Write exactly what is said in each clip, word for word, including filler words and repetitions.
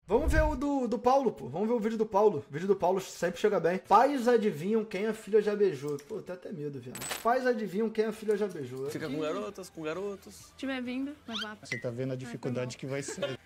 Vamos ver o do, do Paulo, pô. Vamos ver o vídeo do Paulo. O vídeo do Paulo sempre chega bem. Pais adivinham quem a filha já beijou. Pô, tem até medo, viado. Pais adivinham quem a filha já beijou. Fica com garotas, com garotos. Se tiver vindo, vai lá. Você tá vendo a dificuldade que vai ser.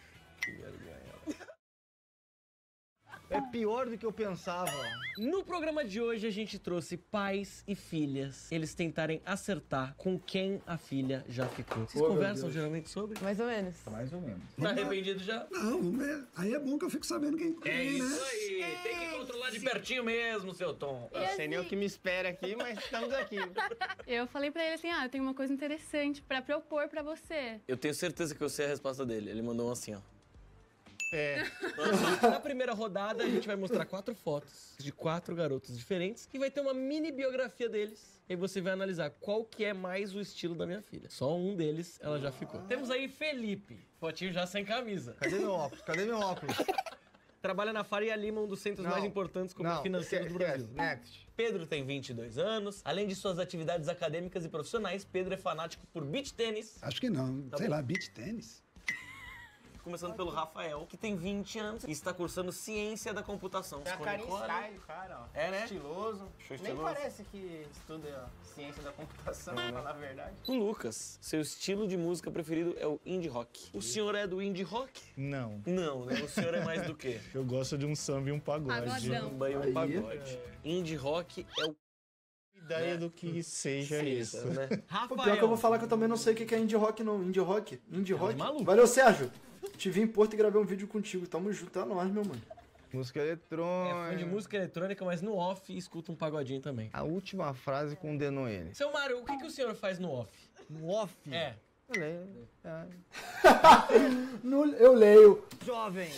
É pior do que eu pensava. No programa de hoje a gente trouxe pais e filhas. Eles tentarem acertar com quem a filha já ficou. Vocês Oh, conversam geralmente sobre? Mais ou menos. Mais ou menos. Tá arrependido já? Não, vamos ver. Aí é bom que eu fico sabendo quem É quem, isso né? aí, tem que controlar de pertinho mesmo, seu Tom. Não sei nem o que me espera aqui, mas estamos aqui. Eu falei pra ele assim, ah, eu tenho uma coisa interessante pra propor pra você. Eu tenho certeza que eu sei a resposta dele. Ele mandou um assim, ó. É. Na primeira rodada, a gente vai mostrar quatro fotos de quatro garotos diferentes e vai ter uma mini biografia deles. E você vai analisar qual que é mais o estilo da minha filha. Só um deles, ela já ficou. Temos aí Felipe, fotinho já sem camisa. Cadê meu óculos? Cadê meu óculos? Trabalha na Faria Lima, um dos centros Não. mais importantes como Não, financeiro do esquece, Brasil. Next. Pedro tem vinte e dois anos. Além de suas atividades acadêmicas e profissionais, Pedro é fanático por beach tênis. Acho que não. Tá Sei bom. lá, beach tênis. Começando pelo Rafael, que tem vinte anos e está cursando ciência da computação. É a Com carinha Nicole. style, cara, ó. É, né? Estiloso. Show Nem estiloso. parece que estuda ciência da computação, pra falar a verdade. O Lucas, seu estilo de música preferido é o indie rock. O senhor é do indie rock? Não. Não, né? O senhor é mais do quê? Eu gosto de um samba e um pagode. Pagodão. Samba e um Aí. pagode. Indie rock é o Ideia do que seja isso. né? Pô, Rafael. pior que eu vou falar que eu também não sei o que é indie rock, não. Indie rock? Indie rock? maluco. Valeu, Sérgio. Te vi em Porto e gravei um vídeo contigo. Tamo junto, é nóis, meu mano. Música É eletrônica. fã de música eletrônica, mas no off escuta um pagodinho também. A última frase condenou ele. Seu Mário, o que, que o senhor faz no off? No off. É. Eu leio. É. No- eu leio. Jovem.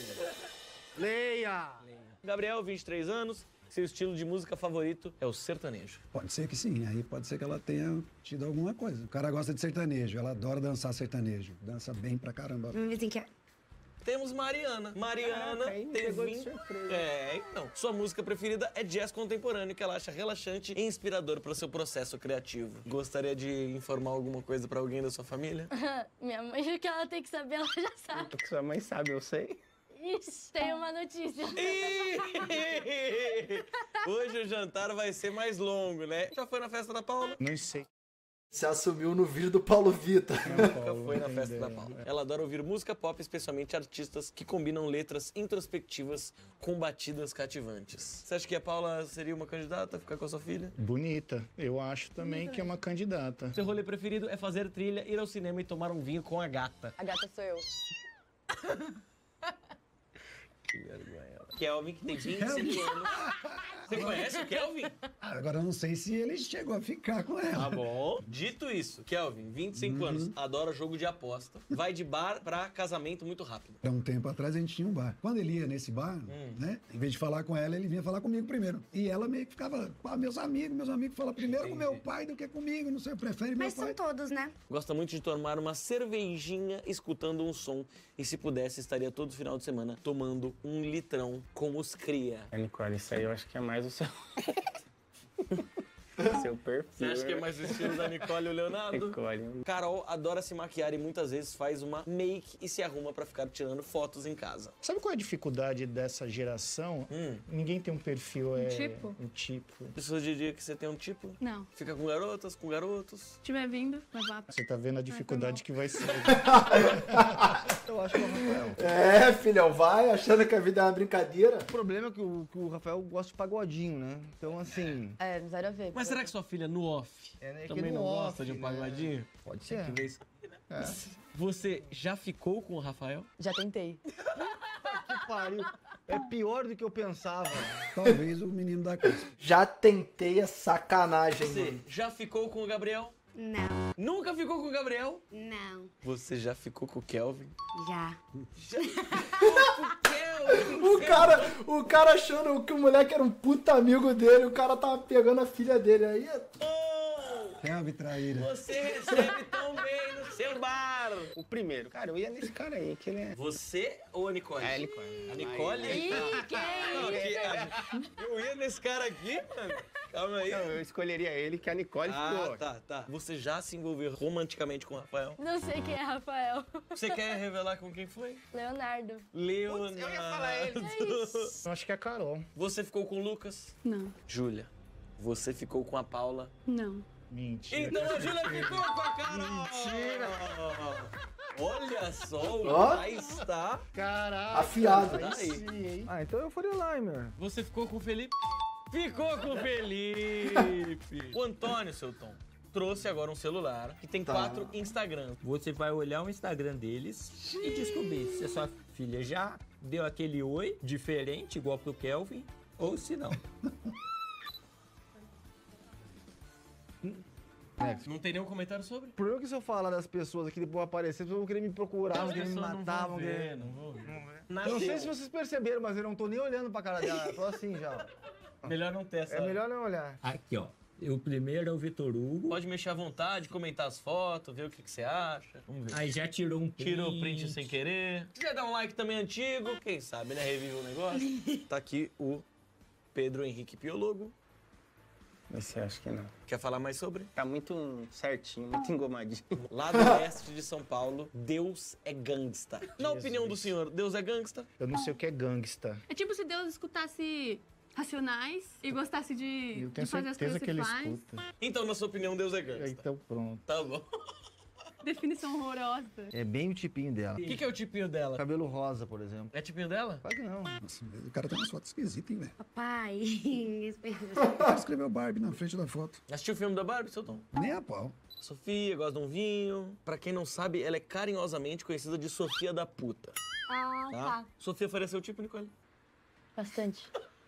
Leia. Gabriel, vinte e três anos. Seu estilo de música favorito é o sertanejo. Pode ser que sim. Aí pode ser que ela tenha tido alguma coisa. O cara gosta de sertanejo. Ela adora dançar sertanejo. Dança bem pra caramba. Me dizem que é. Temos Mariana. Mariana Caraca, aí me tem pegou de vinte... surpresa. É, então. Sua música preferida é jazz contemporâneo, que ela acha relaxante e inspirador para o seu processo criativo. Gostaria de informar alguma coisa para alguém da sua família? Minha mãe, o que ela tem que saber, ela já sabe. O que sua mãe sabe, eu sei. Ixi, tem uma notícia. Hoje o jantar vai ser mais longo, né? Já foi na festa da Paula? Não sei. Se assumiu no vídeo do Paulo Vitor. Nunca foi na festa da Paula. Ela adora ouvir música pop, especialmente artistas que combinam letras introspectivas com batidas cativantes. Você acha que a Paula seria uma candidata a ficar com a sua filha? Bonita. Eu acho também que é uma candidata. Seu rolê preferido é fazer trilha, ir ao cinema e tomar um vinho com a gata. A gata sou eu. Que vergonha. Kelvin, que tem vinte e cinco anos. Você conhece o Kelvin? Agora eu não sei se ele chegou a ficar com Tá ela. bom. Dito isso, Kelvin, vinte e cinco anos, adora jogo de aposta, vai de bar pra casamento muito rápido. Há um tempo atrás a gente tinha um bar. Quando ele ia nesse bar, né? Em vez de falar com ela, ele vinha falar comigo primeiro. E ela meio que ficava, ah, meus amigos, meus amigos falam primeiro com meu pai do que comigo, não sei, prefere meu Mas pai. são todos, né? Gosta muito de tomar uma cervejinha escutando um som e se pudesse estaria todo final de semana tomando um litrão com os cria. É, Nicole, isso aí eu acho que é mais o seu... seu perfil. Você acha que é mais o estilo da Nicole e o Leonardo? Nicole. Carol adora se maquiar e muitas vezes faz uma make e se arruma pra ficar tirando fotos em casa. Sabe qual é a dificuldade dessa geração? Hum. Ninguém tem um perfil, é... tipo? Um tipo. Pessoas diriam que você tem um tipo? Não. Fica com garotas, com garotos? Se tiver vindo, vai lá. Você tá vendo a dificuldade que vai ser. Eu acho que é o Rafael. É, filhão, vai achando que a vida é uma brincadeira. O problema é que o, que o Rafael gosta de pagodinho, né? Então, assim... É, zero a ver. Mas será que sua filha no off É, né, que também no não off, gosta de um né? pagodinho? Pode Tem ser. que ver isso aqui, né? Você já ficou com o Rafael? Já tentei. Que pariu. É pior do que eu pensava. Talvez o menino da casa. Já tentei a sacanagem, Você mano. já ficou com o Gabriel? Não, Nunca ficou com o Gabriel? não. Você já ficou com o Kelvin? Já. Já ficou com o Kelvin? O cara, o cara achando que o moleque era um puta amigo dele, o cara tava pegando a filha dele. Aí é Oh, Kelvin traíra. você recebe tão bem no seu bar. O primeiro. Cara, eu ia nesse cara aí, que ele é... Você ou a Nicole? É, a Nicole. A Nicole? Ih, que Não, que- a- eu ia nesse cara aqui, mano. Calma aí. Não, eu escolheria ele, que a Nicole Ah, ficou. tá, tá. Você já se envolveu romanticamente com o Rafael? Não sei quem é Rafael. Você quer revelar com quem foi? Leonardo. Leonardo. Eu ia falar isso. Eu acho que é a Carol. Você ficou com o Lucas? Não, Júlia, você ficou com a Paula? não. Mentira. Então a Júlia ficou com a Carol! Mentira! Olha só, o Ó. pai está... Caraca. Afiado. Tá aí. Sim, hein? Ah, então eu faria Limer. Você ficou com o Felipe? Ficou com o Felipe! O Antônio, seu Tom, trouxe agora um celular que tem Tá. quatro Instagrams. Você vai olhar o Instagram deles e descobrir se a sua filha já deu aquele oi diferente, igual pro Kelvin, ou se não. Não tem nenhum comentário sobre? Por eu que se eu falar das pessoas aqui, depois aparecer, vocês vão querer me procurar, vão querer me matar, vão querer... não vou ver. Eu não sei se vocês perceberam, mas eu não tô nem olhando pra cara dela, eu tô assim já. Melhor não ter essa... É melhor não olhar. Aqui, ó. O primeiro é o Vitor Hugo. Pode mexer à vontade, comentar as fotos, ver o que, que você acha. Vamos ver. Aí já tirou um print. Tirou o print sem querer. Se quiser dar um like também antigo, quem sabe, né? Revive o negócio. Tá aqui o Pedro Henrique Piologo. Esse acho que não. Quer falar mais sobre? Tá muito certinho, muito engomadinho. Lá do leste de São Paulo, Deus é gangsta. Na opinião do senhor, Deus é gangsta? Eu não sei o que é gangsta. É tipo se Deus escutasse Racionais e gostasse de, Eu de tenho fazer as certeza coisas que, que ele faz. escuta. Então, na sua opinião, Deus é gangsta. Então pronto. Tá bom. Definição horrorosa. É bem o tipinho dela. O que, que é o tipinho dela? Cabelo rosa, por exemplo. É tipinho dela? Claro que não. Nossa, o cara tem umas fotos esquisitas, hein, velho? Papai. O cara escreveu Barbie na frente da foto. Assistiu o filme da Barbie, seu Tom? Nem a pau. Sofia, gosta de um vinho. Pra quem não sabe, ela é carinhosamente conhecida de Sofia da Puta. Ah, Tá? tá. Sofia faria seu tipo, Nicole? Bastante.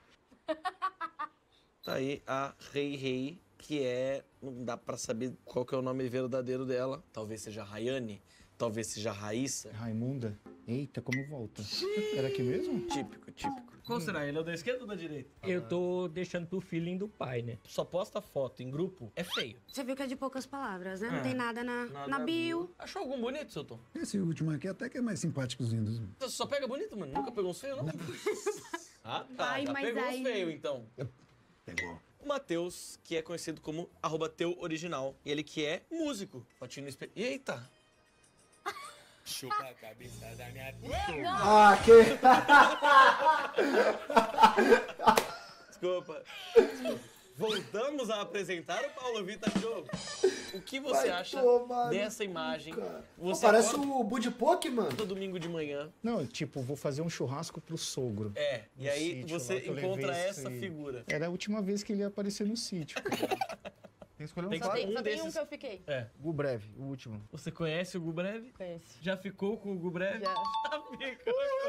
Tá aí a Rei Rei, que é... Não dá pra saber qual que é o nome verdadeiro dela. Talvez seja Rayane, talvez seja Raíssa. Raimunda? Eita, como volta? Era aqui mesmo? Típico, típico. Qual será? Ele é o da esquerda ou da direita? Eu tô deixando pro feeling do pai, né? Só posta foto em grupo, é feio. Você viu que é de poucas palavras, né? É. Não tem nada na, Nada na bio. Achou algum bonito, seu Tom? Esse último aqui até que é mais simpáticozinho. dos- Você só pega bonito, mano? Nunca pegou uns feios, não? Ah, tá. Ai, Já mas pegou aí- uns feios, então. Pegou. O Matheus, que é conhecido como arroba teu original. E ele que é músico. Fotinho no espelho. Eita! Chupa a cabeça da minha... Ah, que... Desculpa. Voltamos a apresentar o Paulo Vitor Show. O que você Vai acha tomar no dessa imagem? cara. Você Pô, parece acorda o Budipoke, mano. todo domingo de manhã. Não, tipo, vou fazer um churrasco pro sogro. É, e No aí sítio você lá que eu encontra levei essa esse- figura. Era a última vez que ele ia aparecer no sítio. Tem que escolher um Tem que fato. escolher. Só Um tem um desses- que eu fiquei. É. O breve, o último. Você conhece o Gu Breve? Conheço. Já ficou com o Gu Breve? Já. Ficou.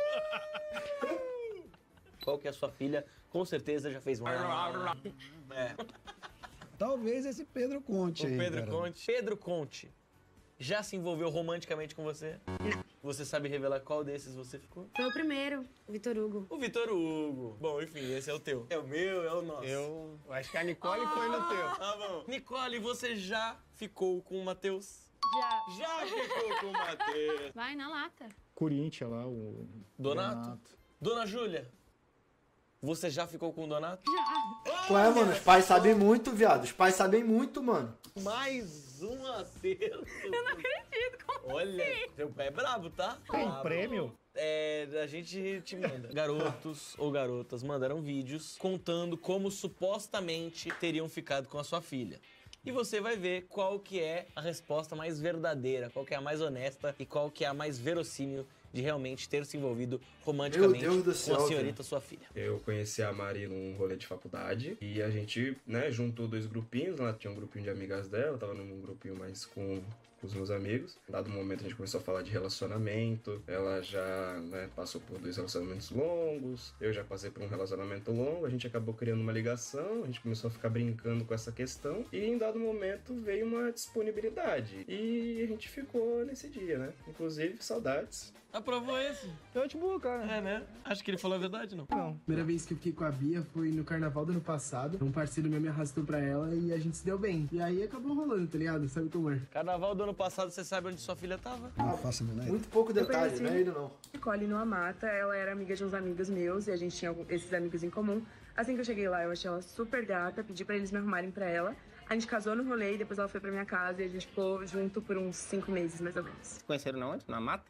Qual que é a sua filha? Com certeza já fez mais. É. Talvez esse Pedro Conte O aí, Pedro cara. Conte. Pedro Conte. Já se envolveu romanticamente com você? Você sabe revelar qual desses você ficou? Foi o primeiro, o Vitor Hugo. O Vitor Hugo. Bom, enfim, esse é o teu. É o meu, é o nosso. Eu acho que a Nicole foi no teu. Tá bom. Nicole, você já ficou com o Matheus? Já. Já ficou com o Matheus. Vai na lata. Corinthians lá, o... Donato? Dona Júlia, você já ficou com o Donato? Qual é, mano? Os pais sabem muito, viado. Os pais sabem muito, mano. Mais um acerto. Eu não acredito, como Olha, seu pé é brabo, tá? Tem Brabo. prêmio? É, a gente te manda. Garotos ou garotas mandaram vídeos contando como supostamente teriam ficado com a sua filha. E você vai ver qual que é a resposta mais verdadeira, qual que é a mais honesta e qual que é a mais verossímil de realmente ter se envolvido romanticamente Meu Deus do céu, com a senhorita, sua filha. Eu conheci a Mari num rolê de faculdade e a gente, né, juntou dois grupinhos. Ela tinha um grupinho de amigas dela, eu tava num grupinho mais com, com os meus amigos. Em dado momento a gente começou a falar de relacionamento. Ela já, né, passou por dois relacionamentos longos, eu já passei por um relacionamento longo. A gente acabou criando uma ligação, a gente começou a ficar brincando com essa questão e em dado momento veio uma disponibilidade e a gente ficou nesse dia, né? Inclusive, saudades. Aprovou esse? Então, tipo, cara. É, né? Acho que ele falou a verdade, não? Não. Primeira vez que eu fiquei com a Bia foi no carnaval do ano passado. Um parceiro meu me arrastou pra ela e a gente se deu bem. E aí acabou rolando, tá ligado? Sabe como é? Carnaval do ano passado, você sabe onde sua filha tava? Não faço a menor ideia. Muito pouco detalhe, conheci- não é ele não. Nicole numa mata, ela era amiga de uns amigos meus e a gente tinha algum- esses amigos em comum. Assim que eu cheguei lá, eu achei ela super gata, pedi pra eles me arrumarem pra ela. A gente casou no rolê e depois ela foi pra minha casa e a gente ficou junto por uns cinco meses, mais ou menos. Conheceram na onde? Na mata?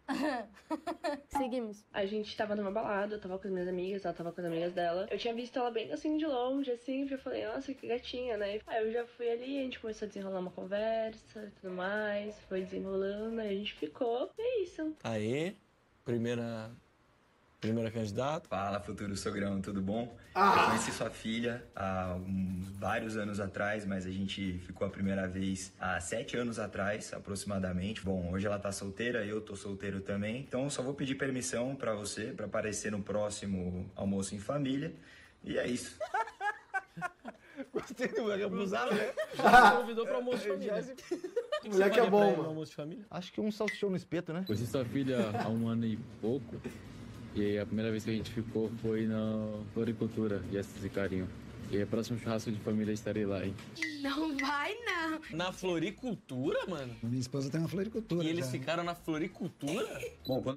Seguimos. A gente tava numa balada, eu tava com as minhas amigas, ela tava com as amigas dela. Eu tinha visto ela bem assim de longe, assim, eu falei, nossa, que gatinha, né? Aí eu já fui ali, a gente começou a desenrolar uma conversa e tudo mais, foi desenrolando, aí a gente ficou, e é isso. Aê, primeira... Primeira candidata. Fala, futuro sogrão, tudo bom? Ah. Eu conheci sua filha há uns vários anos atrás, mas a gente ficou a primeira vez há sete anos atrás, aproximadamente. Bom, hoje ela tá solteira, eu tô solteiro também. Então eu só vou pedir permissão pra você, pra aparecer no próximo almoço em família. E é isso. Gostei do moleque abusado, né? Já convidou pra almoço de família. O moleque é bom, mano. Almoço de família? Acho que um salsichão no espeto, né? Conheci sua filha há um ano e pouco. E aí a primeira vez que a gente ficou foi na floricultura, gestos e carinho. E aí, próximo churrasco de família estarei lá, hein? Não vai, não. Na floricultura, mano? Minha esposa tem uma floricultura. E eles já. ficaram na floricultura? Bom, quando...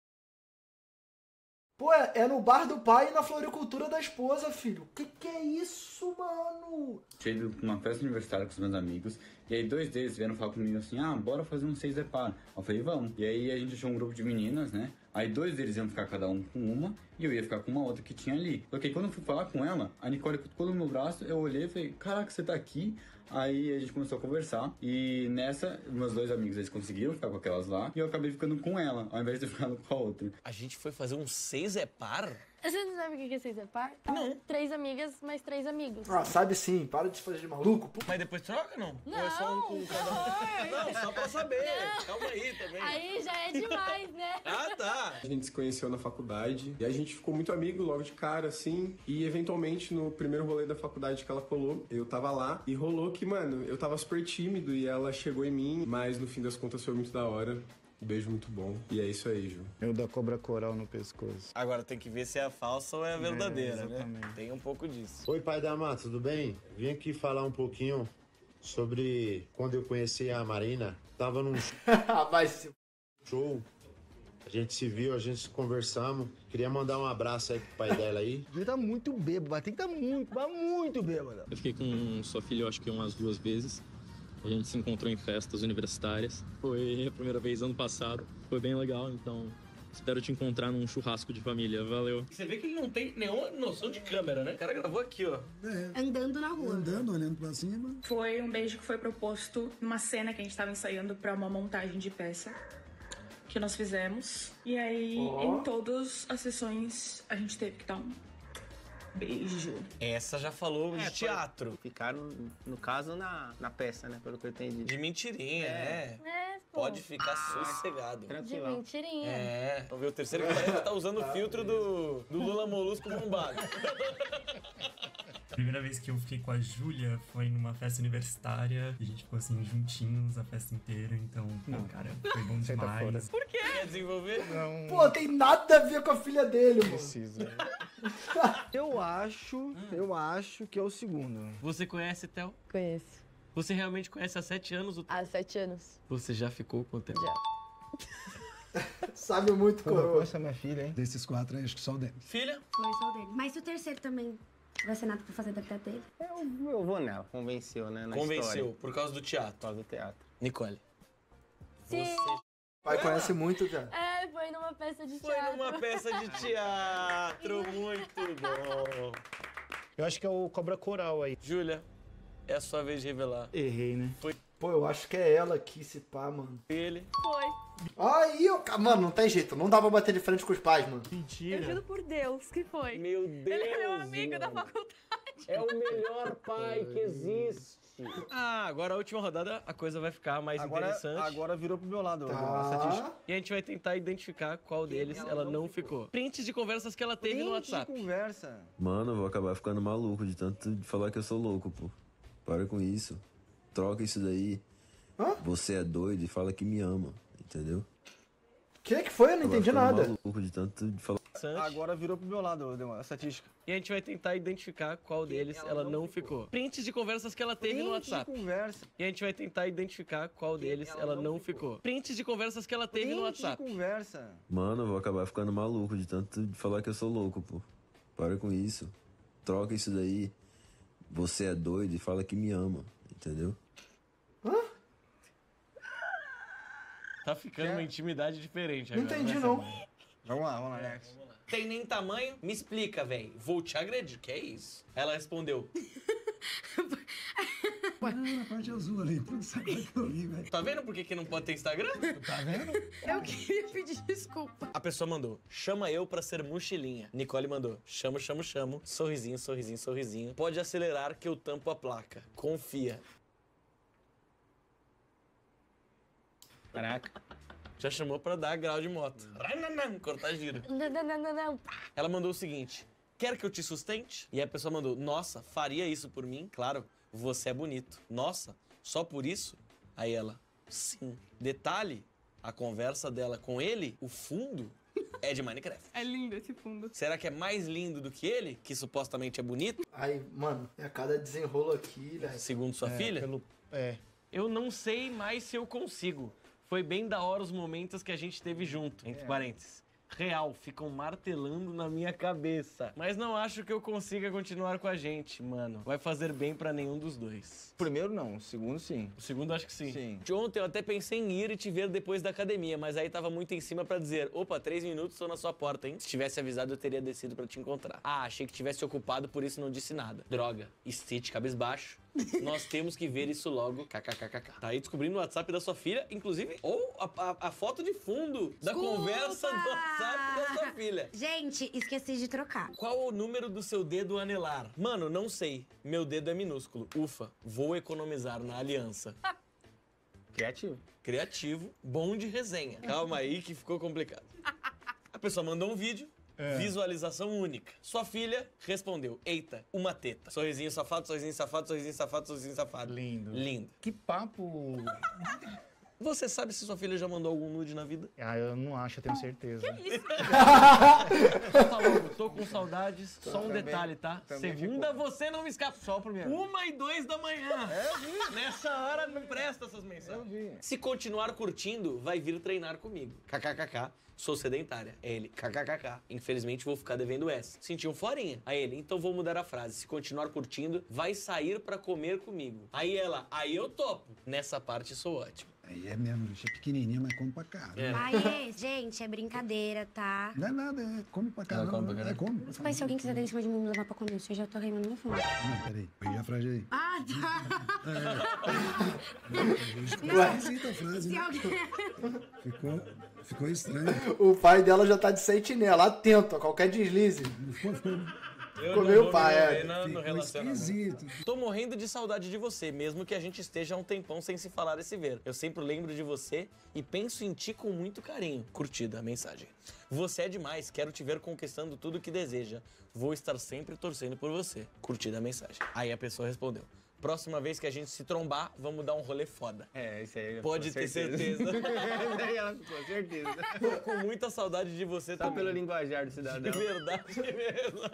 Pô, é, é no bar do pai e na floricultura da esposa, filho. Que que é isso, mano? Tinha ido pra uma festa universitária com os meus amigos. E aí dois deles vieram falar comigo assim, ah, bora fazer um seis é par. Eu falei, vamos. E aí a gente achou um grupo de meninas, né? Aí dois deles iam ficar cada um com uma e eu ia ficar com uma outra que tinha ali. Só que aí, quando eu fui falar com ela, a Nicole cutucou no meu braço, eu olhei e falei, caraca, você tá aqui? Aí a gente começou a conversar e nessa, meus dois amigos, eles conseguiram ficar com aquelas lá e eu acabei ficando com ela, ao invés de ficar com a outra. A gente foi fazer um seis é par? Você não sabe o que é seis é par? Não. Três amigas mais três amigos. Ah, sabe sim. Para de se fazer de maluco. Pô. Mas depois troca, não? Não. Ou é só um com cada um? Não, só pra saber. Não. Calma aí também. Aí já é demais, né? Ah, tá. A gente se conheceu na faculdade e a gente ficou muito amigo logo de cara, assim. E eventualmente no primeiro rolê da faculdade que ela colou, eu tava lá e rolou que, mano, eu tava super tímido e ela chegou em mim, mas no fim das contas foi muito da hora. Um beijo muito bom. E é isso aí, Ju. Eu da cobra coral no pescoço. Agora tem que ver se é a falsa ou é a verdadeira, É, né? exatamente. Tem um pouco disso. Oi, pai da Má, tudo bem? Vim aqui falar um pouquinho sobre quando eu conheci a Marina. Tava num Vai se... show. A gente se viu, a gente se conversamos. Queria mandar um abraço aí pro pai dela aí. Ele tá muito bêbado, tem que tá muito, mas muito bêbado. Eu fiquei com sua filha, eu acho que umas duas vezes. A gente se encontrou em festas universitárias. Foi a primeira vez ano passado. Foi bem legal, então espero te encontrar num churrasco de família. Valeu. Você vê que ele não tem nenhuma noção de câmera, né? O cara gravou aqui, ó. É, Andando na rua. andando, olhando pra cima. Foi um beijo que foi proposto numa cena que a gente tava ensaiando pra uma montagem de peça que nós fizemos. E aí, Ó. em todas as sessões, a gente teve que dar um beijo. Essa já falou de teatro. Ficaram, no caso, na, na peça, né? Pelo que eu entendi. De mentirinha, né? É, pô. Pode ficar sossegado. De Tranquilão. mentirinha. É. Vamos ver o terceiro que parece que tá usando o filtro do, do Lula Molusco bombado. A primeira vez que eu fiquei com a Júlia foi numa festa universitária. E a gente ficou assim, juntinhos a festa inteira. Então, pô, cara, foi bom Você tá demais. Por quê? Quer desenvolver? Não. Pô, tem nada a ver com a filha dele, mano. Precisa. Eu acho, eu acho que é o segundo. Você conhece, Theo? Conheço. Você realmente conhece há sete anos? O... Há sete anos. Você já ficou com o tempo? Já. Sabe muito, Pô, coroa. essa é minha filha, hein? Desses quatro aí, acho que só o dele. Filha? Foi só o dele. Mas se o terceiro também tivesse nada pra fazer da vida dele? Eu, eu vou nela. Convenceu, né? Na Convenceu, história. por causa do teatro. Por causa do teatro. Nicole. Sim. Você... Pai conhece muito, já. É, foi numa peça de Foi teatro. numa peça de teatro, muito bom. Eu acho que é o cobra coral aí. Júlia, é a sua vez de revelar. Errei, né? Foi Pô, eu acho que é ela aqui, se pá, mano. ele. Foi. Aí, eu... mano, não tem jeito. Não dá pra bater de frente com os pais, mano. Mentira. Eu juro por Deus que foi. Meu Deus. Ele é meu amigo da faculdade. É o melhor pai que existe. Ah, agora a última rodada a coisa vai ficar mais Agora, interessante. agora virou pro meu lado, Tá. a estatística. E a gente vai tentar identificar qual deles ela não ficou. Prints de conversas que ela teve no Print de WhatsApp. conversa. Mano, eu vou acabar ficando maluco de tanto de falar que eu sou louco, pô. Para com isso. Troca isso daí. Hã? Você é doido e fala que me ama, entendeu? O que que foi? Eu não Acabar entendi ficando nada. maluco de tanto de falar. Agora virou pro meu lado, a estatística. E a gente vai tentar identificar qual deles ela não ficou. Prints de conversas que ela teve no Print de WhatsApp. conversa. E a gente vai tentar identificar qual deles ela não ficou. Prints de conversas que ela teve no Print de WhatsApp. conversa. Mano, eu vou acabar ficando maluco de tanto de falar que eu sou louco, pô. Para com isso. Troca isso daí. Você é doido e fala que me ama, entendeu? Tá ficando uma intimidade diferente Não agora. entendi, né, não. Samir? Vamos lá, vamos lá, Alex. Tem nem tamanho? Me explica, velho. Vou te agredir. Que é isso? Ela respondeu. Ah, na parte azul ali. Putz, sabe que eu li, velho. Tá vendo por que, que não pode ter Instagram? Tá vendo? Eu queria pedir desculpa. A pessoa mandou, chama eu pra ser mochilinha. Nicole mandou, chamo, chamo, chamo. Sorrisinho, sorrisinho, sorrisinho. Pode acelerar que eu tampo a placa. Confia. Caraca. Já chamou pra dar grau de moto. Cortar giro. Não, não, não, não, não. Ela mandou o seguinte, quer que eu te sustente? E a pessoa mandou, nossa, faria isso por mim? Claro, você é bonito. Nossa, só por isso? Aí ela, sim. Detalhe, a conversa dela com ele, o fundo, é de Minecraft. É lindo esse fundo. Será que é mais lindo do que ele, que supostamente é bonito? Aí, mano, é cada desenrolo aqui, velho. Segundo sua É, filha? pelo- É. Eu não sei mais se eu consigo. Foi bem da hora os momentos que a gente teve junto, entre É. parênteses. Real, ficam martelando na minha cabeça. Mas não acho que eu consiga continuar com a gente, mano. Vai fazer bem pra nenhum dos dois. O primeiro não, o segundo sim. O segundo acho que sim. Sim. De ontem eu até pensei em ir e te ver depois da academia, mas aí tava muito em cima pra dizer, opa, três minutos, tô na sua porta, hein? Se tivesse avisado, eu teria descido pra te encontrar. Ah, achei que tivesse ocupado, por isso não disse nada. Droga. Stitch cabisbaixo. Nós temos que ver isso logo. KKKKK. Tá aí descobrindo o WhatsApp da sua filha, inclusive, ou a, a- a foto de fundo da Desculpa! conversa do WhatsApp da sua filha. Gente, esqueci de trocar. Qual o número do seu dedo anelar? Mano, não sei. Meu dedo é minúsculo. Ufa, vou economizar na aliança. Criativo. Criativo, bom de resenha. Calma aí que ficou complicado. A pessoa mandou um vídeo, visualização única. Sua filha respondeu, eita, uma teta. Sorrisinho safado, sorrisinho safado, sorrisinho safado, sorrisinho safado. Lindo. Lindo. Que papo. Você sabe se sua filha já mandou algum nude na vida? Ah, eu não acho, eu tenho certeza. Tá logo, tô com saudades. Só um Também- detalhe, tá? também Segunda você não me escapa. Só o primeiro. Uma e dois da manhã. É, eu vi. Nessa hora não presta essas mensagens. Eu vi. Se continuar curtindo, vai vir treinar comigo. KKKK. Sou sedentária. É ele, kkkk. Infelizmente vou ficar devendo essa. Senti um forinha. Aí ele, então vou mudar a frase. Se continuar curtindo, vai sair pra comer comigo. Aí ela, aí eu topo. Nessa parte sou ótimo. Aí é mesmo, bicho é pequenininha, mas come pra caramba. É. Aê, gente, é brincadeira, tá? Não é nada, é come pra caramba. come pra É, caramba. come. Mas se alguém quiser dar em cima de mim e me levar pra comer, você já tô reimando no fundo. Não, peraí. Eu já fragei. Ah, tá. Ué. Esquisita a frase, Se né? alguém... Ficou, ficou estranho. O pai dela já tá de sentinela, atento a qualquer deslize. Ficou, ficou, Eu Comeu não o vou pai, me é. envolver na- no ficou relacionamento. esquisito. Tô morrendo de saudade de você, mesmo que a gente esteja há um tempão sem se falar e se ver. Eu sempre lembro de você e penso em ti com muito carinho. Curtida a mensagem. Você é demais, quero te ver conquistando tudo que deseja. Vou estar sempre torcendo por você. Curtida a mensagem. Aí a pessoa respondeu. Próxima vez que a gente se trombar, vamos dar um rolê foda. É, isso aí. Pode ter certeza. Isso aí ela ficou, certeza. Tô com muita saudade de você Só também. pelo linguajar do cidadão. De verdade mesmo.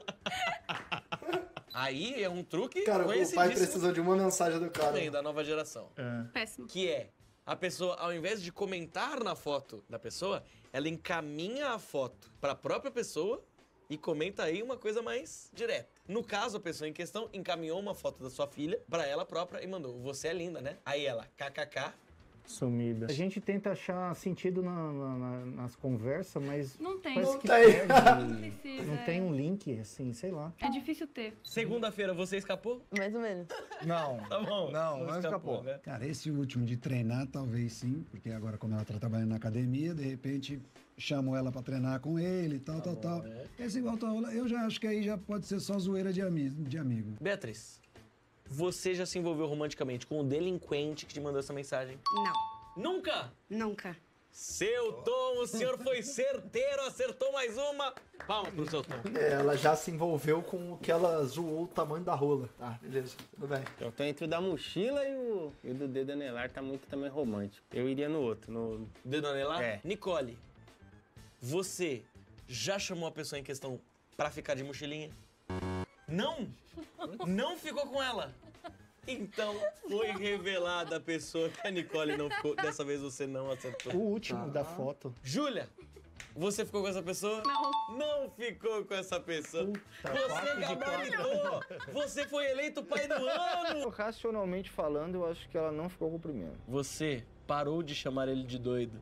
Aí é um truque Cara, o pai conhecidíssimo precisou de uma mensagem do cara. também da nova geração. Péssimo. Que é, a pessoa, ao invés de comentar na foto da pessoa, ela encaminha a foto pra própria pessoa e comenta aí uma coisa mais direta. No caso, a pessoa em questão encaminhou uma foto da sua filha pra ela própria e mandou, você é linda, né? Aí ela, kkk, Sumida. A gente tenta achar sentido na- na- na- nas conversas, mas Não tem. parece Não que tem. perde. Não precisa, Não é. tem um link, assim, sei lá. É difícil ter. segunda-feira você escapou? Mais ou menos. Não, Tá bom. não, não escapou. né? Cara, esse último de treinar, talvez sim, porque agora, como ela tá trabalhando na academia, de repente chamo ela pra treinar com ele, tal, tal, tal. Esse igual tá rolando, eu já acho que aí já pode ser só zoeira de, ami de amigo. Beatriz, você já se envolveu romanticamente com o delinquente que te mandou essa mensagem? Não, Nunca! nunca. Seu Tom, o senhor foi certeiro, acertou mais uma. Palma pro seu Tom. É, ela já se envolveu com o que ela zoou o tamanho da rola. Tá, beleza, tudo bem. Eu tô entre o da mochila e o, e o do dedo anelar, tá muito também romântico. Eu iria no outro, no... Dedo anelar? É. Nicole, você já chamou a pessoa em questão pra ficar de mochilinha? Não? Não ficou com ela? Então, foi revelada a pessoa que a Nicole não ficou. Dessa vez você não acertou. O último da foto. Júlia, você ficou com essa pessoa? Não. Não ficou com essa pessoa. Você quatro de gabaritou. Você foi eleito pai do ano. Racionalmente falando, eu acho que ela não ficou com o primeiro. Você parou de chamar ele de doido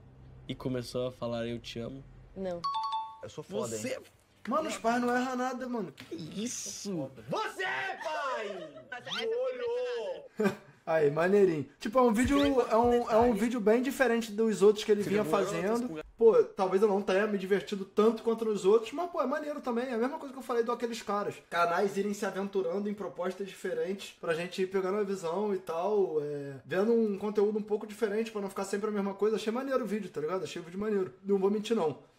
e começou a falar eu te amo? Não. Eu sou foda, Você... hein? Mano, os pais não erram nada, mano. Que isso? Você, pai! Olhou! Aí, maneirinho. Tipo, é um vídeo, é um, é um vídeo bem diferente dos outros que ele vinha demorou, fazendo. Pô, talvez eu não tenha me divertido tanto quanto nos outros, mas, pô, é maneiro também. É a mesma coisa que eu falei do aqueles caras. Canais irem se aventurando em propostas diferentes pra gente ir pegando a visão e tal, é, vendo um conteúdo um pouco diferente pra não ficar sempre a mesma coisa. Achei maneiro o vídeo, tá ligado? Achei o vídeo maneiro. Não vou mentir, não.